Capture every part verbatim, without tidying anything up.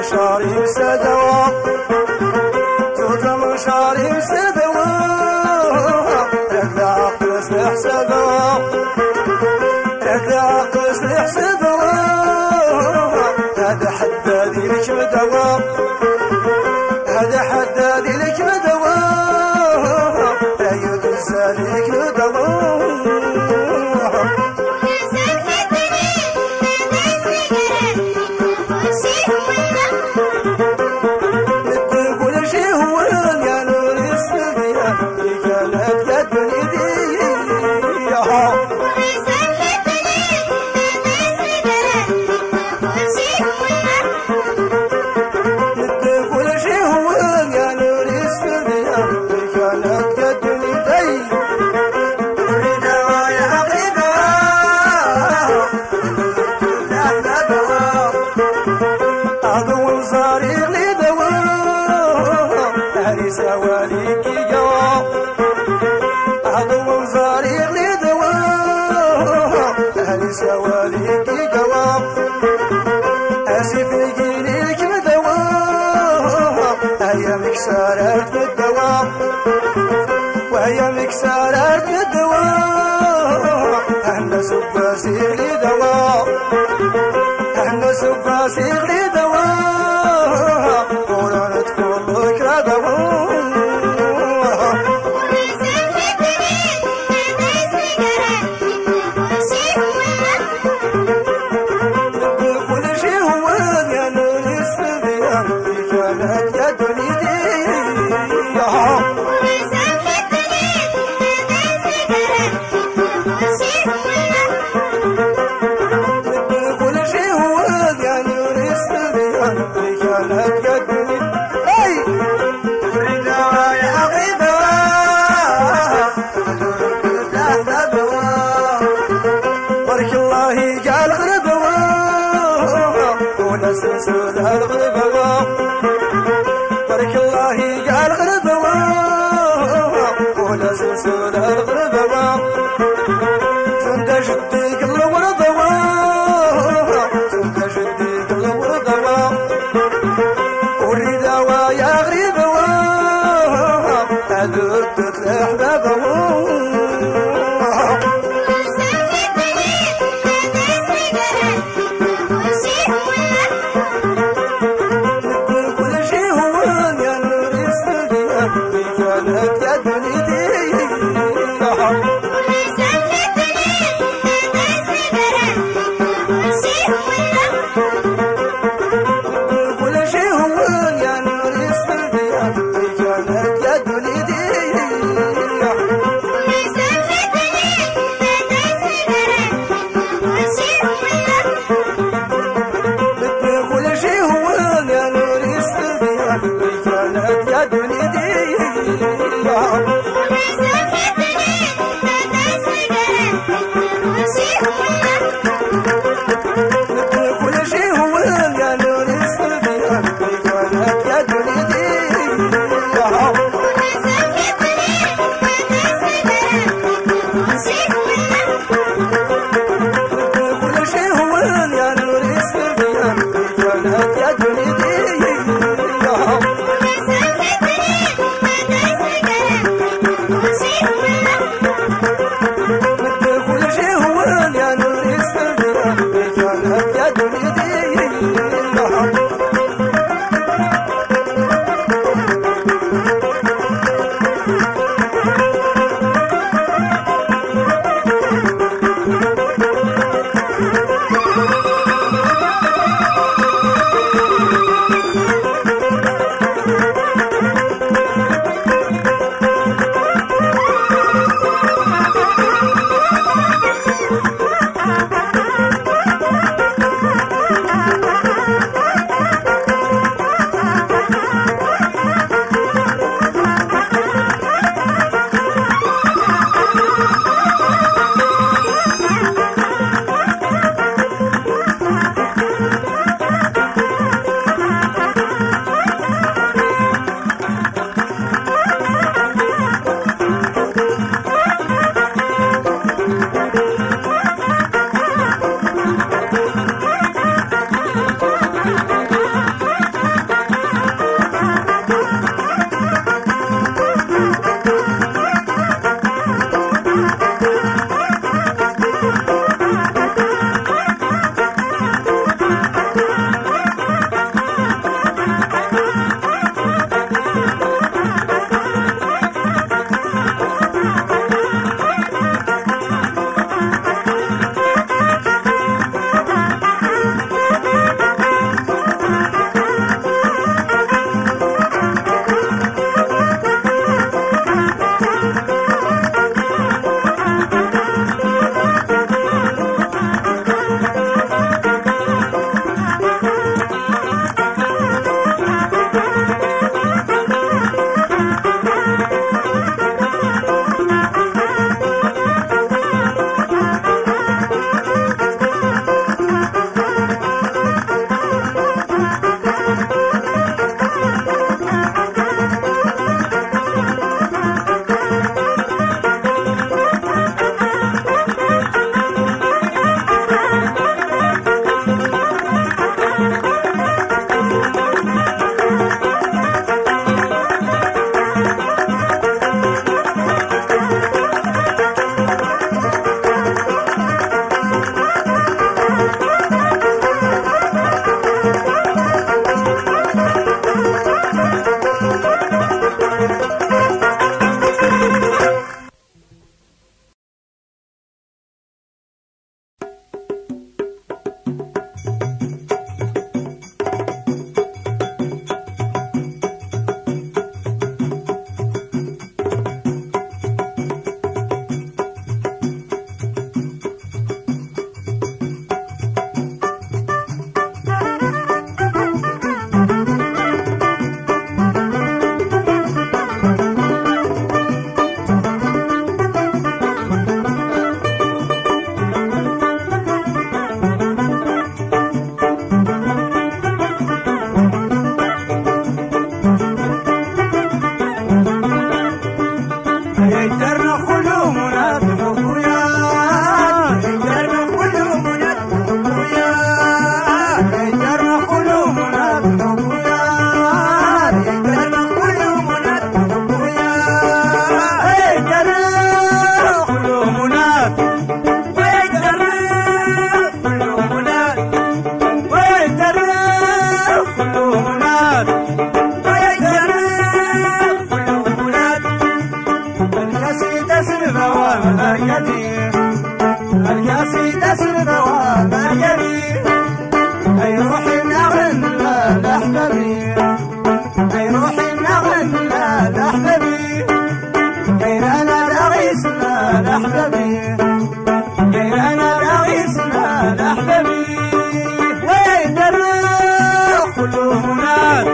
مشاري سدوا زوج مشاري سدوا ركلا قص حسدوا ركلا قص حسدوا هذا حدادي لك مدوا هذا حدادي لك مدوا لا يدزالك مدوا سواليك جواب عضو صريح لدواب أهلي سواليك جواب أسف نجيلك مدواب أيامك سارت بالدواب وأيامك سارت بالدواب أهلا سباسير لدواب أهلا سباسير لدواب قولنا تفضلك ردواب سلسل الغربة بارك الله قال غربة ولا سلسل الغربة سند جدي قل ورضوا سند جدي قل ورضوا وريدا ويا غريبة أدرت الأحباب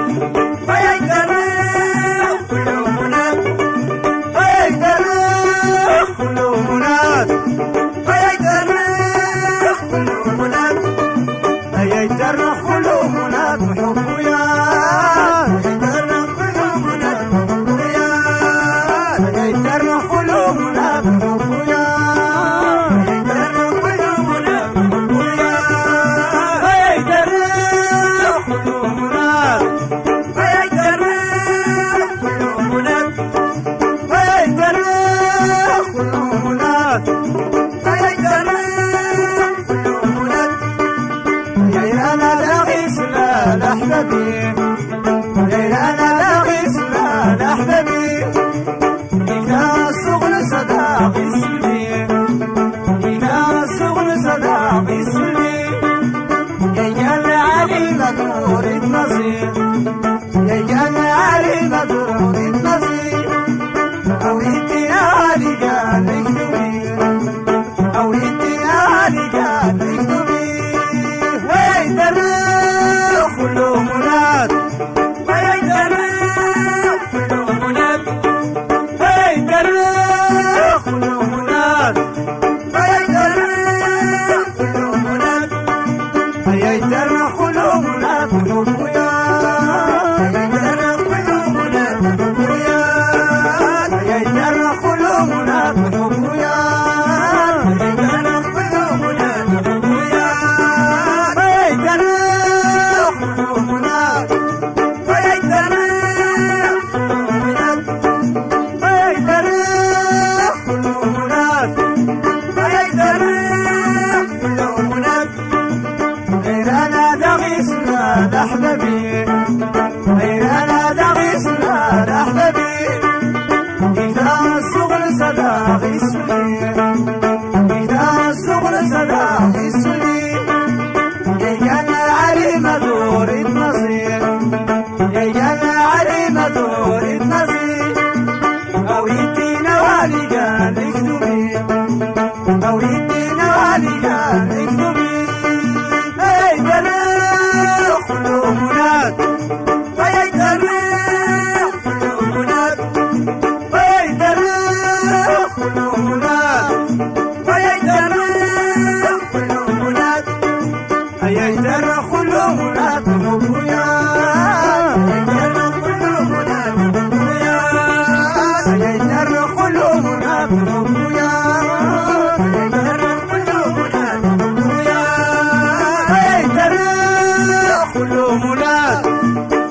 كل مناد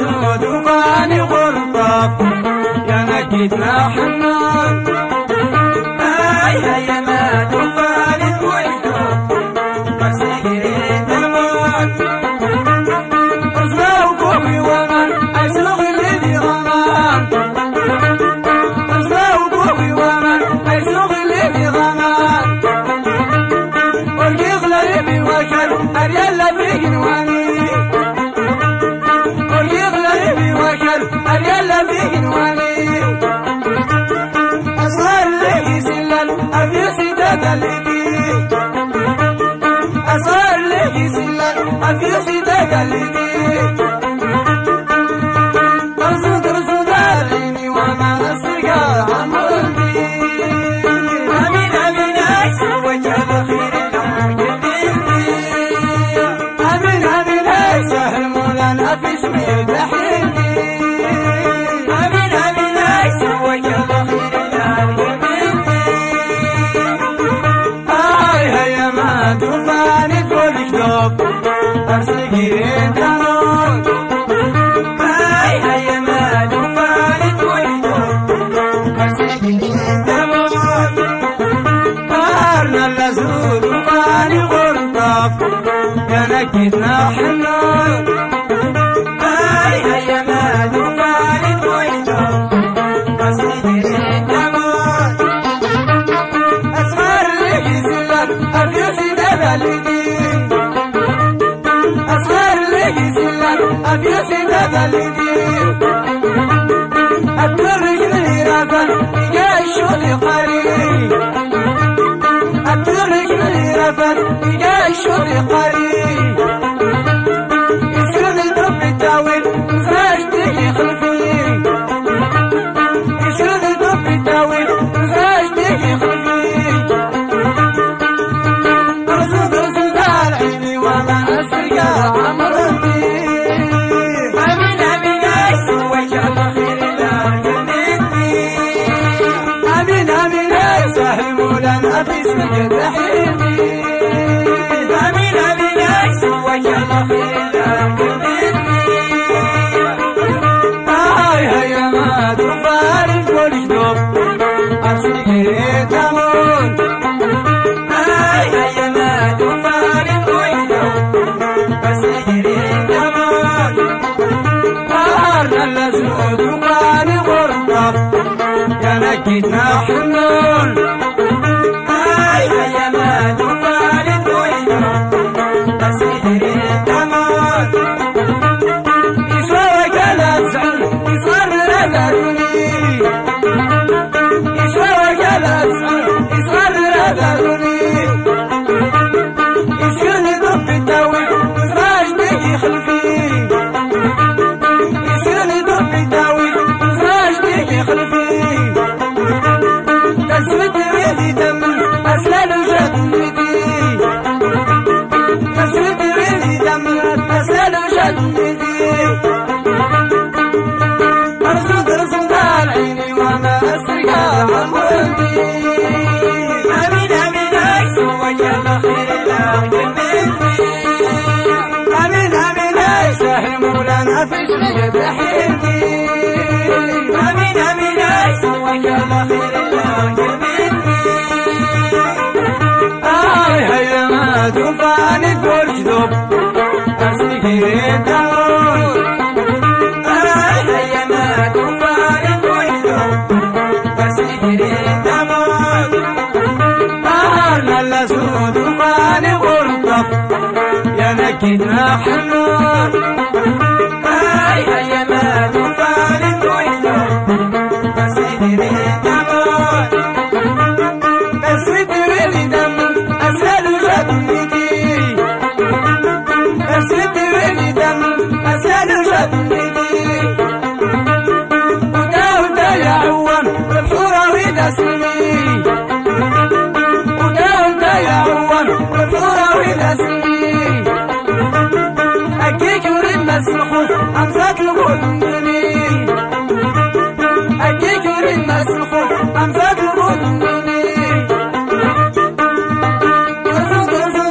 الأسود وغاني غرطة يا نكدنا حنان هاي هيا ما توفاني الويلة مسيرين دمان أصلا وقومي ومن أسلغ اللي غمان أصلا وقومي ومن أسلغ اللي غمان ورقي غلبي وكل أريال فيك نواني ورقي غلبي وكل أريال فيك نواني أصغر لي سلال أبي سيداد الليدي أصغر لي سلال أبي سيداد الليدي أرصد رصد عيني وما أسرقا عمرني أمين أمين أكسر وجه خير أمين أمين أكسر مولانا في اسمي دحيني أمين أمين أكسر وجه خير توفاني تقول كتب أرسلي دمون هاي هيا ما توفاني تقول كتب أرسلي دمون قارنا اللزود وفاني غرطة يا نكدنا حنون هاي هيا ما توفاني تقول كتب أرسلي دمون أسمر لي سلام أبيسي أصغر لي سلام أبيسي دبلدي أترك لي رفا يا الشغل قريب أترك لي رفا يا الشغل قريب يسرني ضرب التاويل زاجتي خلفي يسرني ضرب التاويل زاجتي خلفي في اسمك دحيني أمين أمين أكسر وجه خير هاي هيا ما توفاني تقول كتب أرسلي دمون هاي هيا ما توفاني تقول كتب أرسلي دمون قارنا اللزود وغاني غرطة يا نكدنا حنون يسكرني ضب التاويل زراجتي خلفي يسكرني ضب التاويل زراجتي خلفي تسود ريدي دم أسلال جدتي تسود ريدي دم أسلال جدتي أرصد رصد على عيني وما أسرقا عمرني أمين أمين أكسر وجه خير أمين أمين أكسر مولانا في اسمي دحيني أمين أمين أكسر وجه خير آي هيا ما توفاني تقول كتب أرسلي دمون آي هيا ما توفاني تقول كتب أرسلي دمون قارنا اللزود وغاني غرطة يا نكدنا حنون هاي هيا ما توفاني تقول كتب أرسلي دمون أسري دم أسأل جدتي أسري دم أسأل جدتي وداود يا عوام الحورة ويد اسمي وداود يا عوام الحورة ويد اسمي أكيك ورد مسلخوف أمسك الغنمي أكيك ورد مسلخوف أمسك الغنمي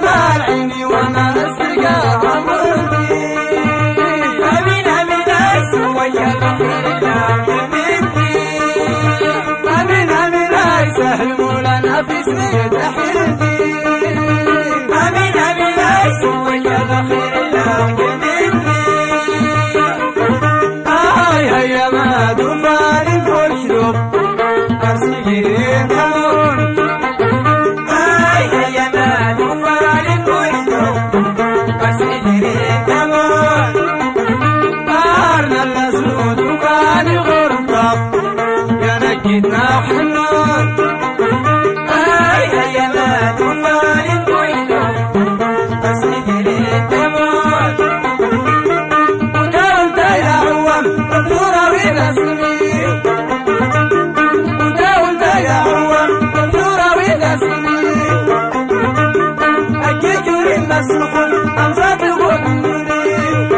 وانا اسرقا عمرني امين امين وجه بخير الله يميني امين امين هاي سهل مولانا في سنين تحيتي امين امين هاي وجه بخير الله يميني هاي هيا ما دفاني كل شلوب أرسلين كمون هاي هيا ما دفاني كل شلوب أرسلين كمون بارنا الأسود وكاني غرطة يا نكدنا حنون هاي هيا ما دفاني كل شلوب أرسلين كمون وترى انت يا عوام مغفورة بنسمي مسلخون أمزاد الغدنوني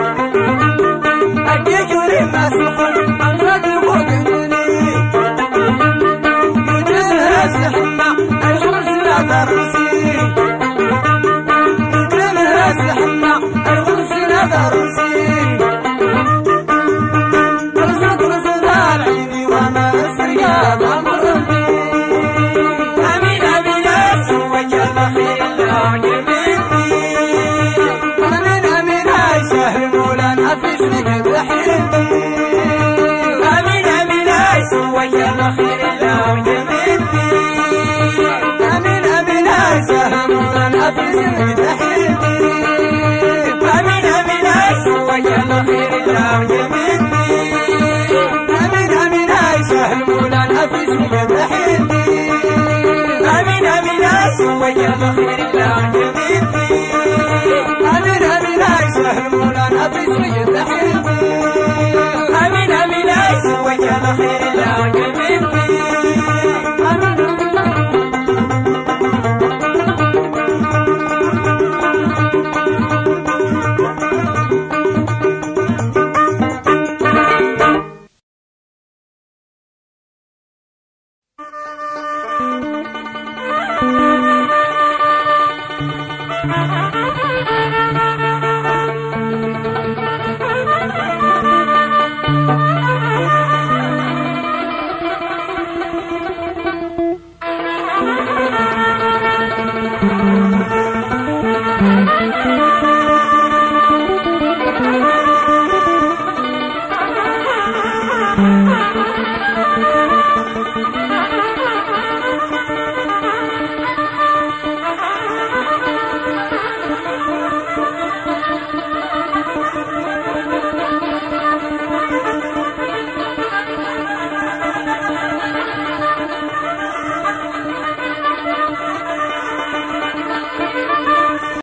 أكيكوري مسلخون أمزاد الغدنوني يدين هاسي حنا الغرس لا درسي يدين هاسي حنا الغرس لا درسي رزق رزق العيني وما السياد أمرني أمين أمين أسوى جبخي الله يمين سهل مولانا في سنك تحيتي امين امين هاي ويا بخير الله يميني امين امين هاي سهل مولانا في سنك تحيتي امين امين هاي ويا بخير الله يميني امين امين هاي سهل مولانا في سنك تحيتي امين امين هاي ويا بخير الله يميني امين امين هاي سهل مولانا في سنك تحيتي